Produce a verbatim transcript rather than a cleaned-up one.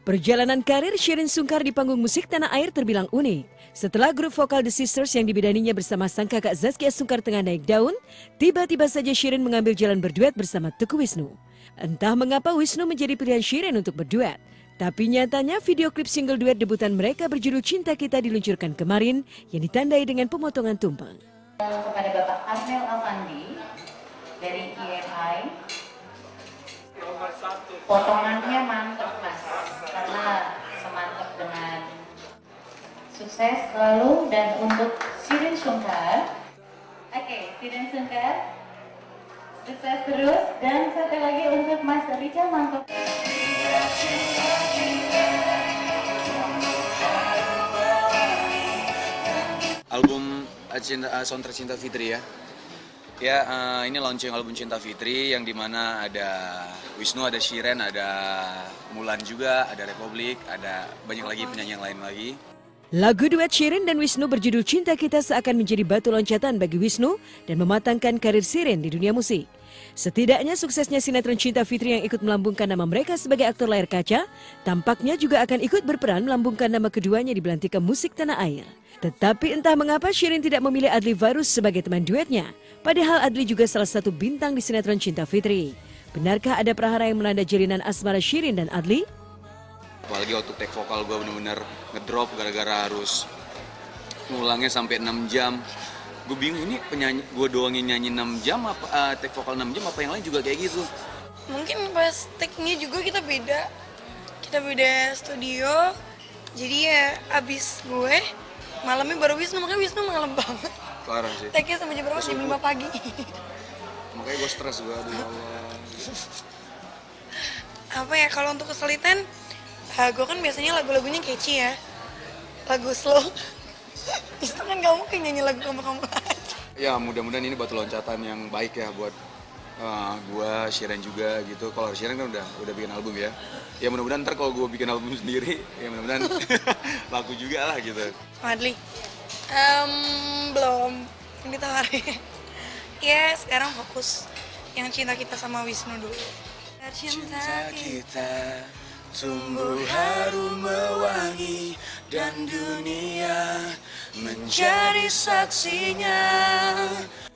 Perjalanan karir Shireen Sungkar di panggung musik tanah air terbilang unik. Setelah grup vokal The Sisters yang dibidaninya bersama sang kakak Zaskia Sungkar tengah naik daun, tiba-tiba saja Shireen mengambil jalan berduet bersama Teguh Wisnu. Entah mengapa Wisnu menjadi pilihan Shireen untuk berduet. Tapi nyatanya video klip single duet debutan mereka berjudul Cinta Kita diluncurkan kemarin yang ditandai dengan pemotongan tumpeng. Kepada Bapak Arnel Avandi dari I M I, potongannya mantap mas, karena semantap dengan sukses selalu. Dan untuk Shireen Sungkar, oke okay, Shireen Sungkar, sukses terus. Dan satu lagi untuk Mas Richard Mantap. Album Cinta, uh, Soundtrack Cinta Fitri ya. Ya, uh, ini launching album Cinta Fitri yang dimana ada Wisnu, ada Shireen, ada Mulan juga, ada Republik, ada banyak lagi penyanyi yang lain lagi. Lagu duet Shireen dan Wisnu berjudul Cinta Kita seakan menjadi batu loncatan bagi Wisnu dan mematangkan karir Shireen di dunia musik. Setidaknya suksesnya sinetron Cinta Fitri yang ikut melambungkan nama mereka sebagai aktor layar kaca, tampaknya juga akan ikut berperan melambungkan nama keduanya di belantika musik tanah air. Tetapi entah mengapa Shireen tidak memilih Adly Varus sebagai teman duetnya. Padahal Adly juga salah satu bintang di sinetron Cinta Fitri. Benarkah ada prahara yang melanda jalinan asmara Shireen dan Adly? Apalagi waktu take vokal gue bener-bener ngedrop gara-gara harus ngulangnya sampai enam jam. Gue bingung ini penyanyi, gue doang yang nyanyi enam jam, apa uh, take vokal enam jam, apa yang lain juga kayak gitu. Mungkin pas take-nya juga kita beda. Kita beda studio. Jadi ya abis gue, malamnya baru Wisnu, makanya Wisnu malam banget. Parah sih. Take-nya sampai jam berapa? Jam lima pagi. Makanya gue stres gue, aduh Allah. Apa ya, kalau untuk kesulitan, uh, gue kan biasanya lagu-lagunya catchy ya. Lagu slow. Itu kan gak mungkin nyanyi lagu kamu-kamu aja. Ya mudah-mudahan ini batu loncatan yang baik ya buat uh, gue, Shireen juga gitu. Kalau Shireen kan udah udah bikin album ya. Ya mudah-mudahan ntar kalau gue bikin album sendiri, ya mudah-mudahan laku juga lah gitu. Adly, um, belum ditawarin. Ya sekarang fokus yang Cinta Kita sama Wisnu dulu. Cinta kita tumbuh harum mewangi dan dunia menjadi saksinya.